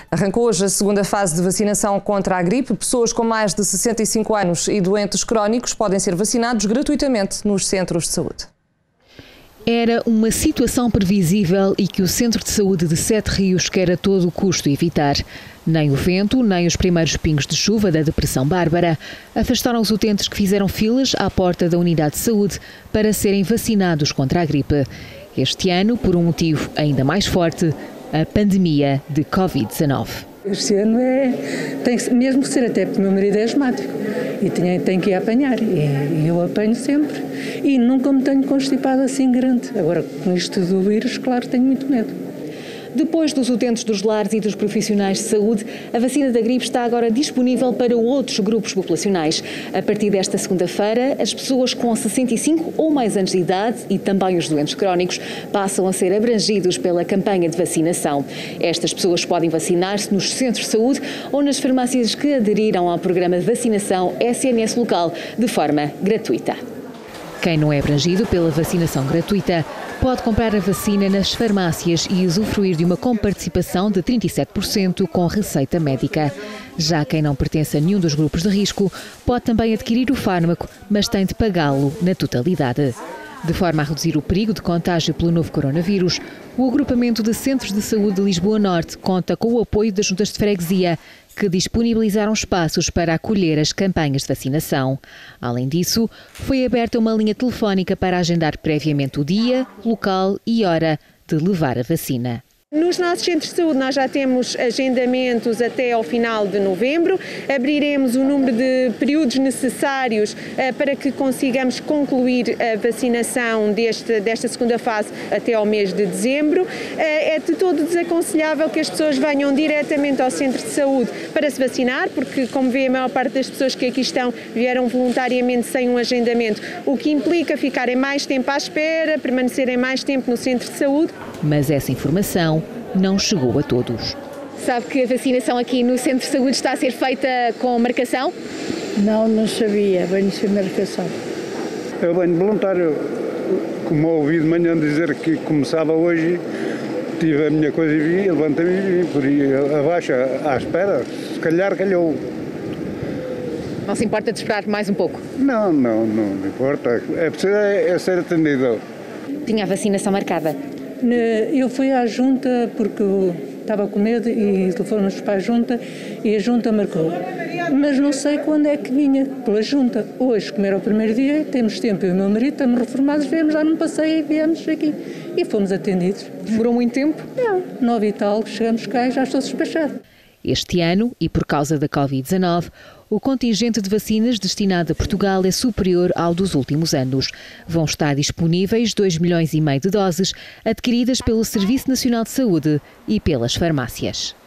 Arrancou hoje a segunda fase de vacinação contra a gripe. Pessoas com mais de 65 anos e doentes crónicos podem ser vacinados gratuitamente nos centros de saúde. Era uma situação previsível e que o Centro de Saúde de Sete Rios quer a todo custo evitar. Nem o vento, nem os primeiros pingos de chuva da Depressão Bárbara afastaram os utentes que fizeram filas à porta da unidade de saúde para serem vacinados contra a gripe. Este ano, por um motivo ainda mais forte, a pandemia de Covid-19. Este ano tem que mesmo que ser, até porque o meu marido é asmático e tem que ir apanhar, e eu apanho sempre e nunca me tenho constipado assim grande. Agora, com isto do vírus, claro, tenho muito medo. Depois dos utentes dos lares e dos profissionais de saúde, a vacina da gripe está agora disponível para outros grupos populacionais. A partir desta segunda-feira, as pessoas com 65 ou mais anos de idade e também os doentes crónicos passam a ser abrangidos pela campanha de vacinação. Estas pessoas podem vacinar-se nos centros de saúde ou nas farmácias que aderiram ao programa de vacinação SNS local de forma gratuita. Quem não é abrangido pela vacinação gratuita pode comprar a vacina nas farmácias e usufruir de uma comparticipação de 37% com receita médica. Já quem não pertence a nenhum dos grupos de risco pode também adquirir o fármaco, mas tem de pagá-lo na totalidade. De forma a reduzir o perigo de contágio pelo novo coronavírus, o Agrupamento de Centros de Saúde de Lisboa Norte conta com o apoio das juntas de freguesia, que disponibilizaram espaços para acolher as campanhas de vacinação. Além disso, foi aberta uma linha telefónica para agendar previamente o dia, local e hora de levar a vacina. Nos nossos centros de saúde nós já temos agendamentos até ao final de novembro. Abriremos o número de períodos necessários para que consigamos concluir a vacinação desta segunda fase até ao mês de dezembro. É de todo desaconselhável que as pessoas venham diretamente ao centro de saúde para se vacinar, porque, como vê, a maior parte das pessoas que aqui estão vieram voluntariamente sem um agendamento, o que implica ficarem mais tempo à espera, permanecerem mais tempo no centro de saúde. Mas essa informação não chegou a todos. Sabe que a vacinação aqui no Centro de Saúde está a ser feita com marcação? Não sabia, venho sem marcação. Eu venho voluntário, como ouvi de manhã dizer que começava hoje, tive a minha coisa e vim, levantei-me e vim, por aí abaixo, à espera, se calhar calhou. Não se importa de esperar mais um pouco? Não importa, é preciso ser atendido. Tinha a vacinação marcada? Eu fui à junta porque estava com medo e telefonamos para a junta e a junta marcou. Mas não sei quando é que vinha pela junta. Hoje, como era o primeiro dia, temos tempo. Eu e o meu marido estamos reformados, viemos lá num passeio e viemos aqui. E fomos atendidos. Demorou muito tempo? Não, 9 e tal, chegamos cá e já estou despachado. Este ano, e por causa da Covid-19, o contingente de vacinas destinado a Portugal é superior ao dos últimos anos. Vão estar disponíveis 2,5 milhões de doses adquiridas pelo Serviço Nacional de Saúde e pelas farmácias.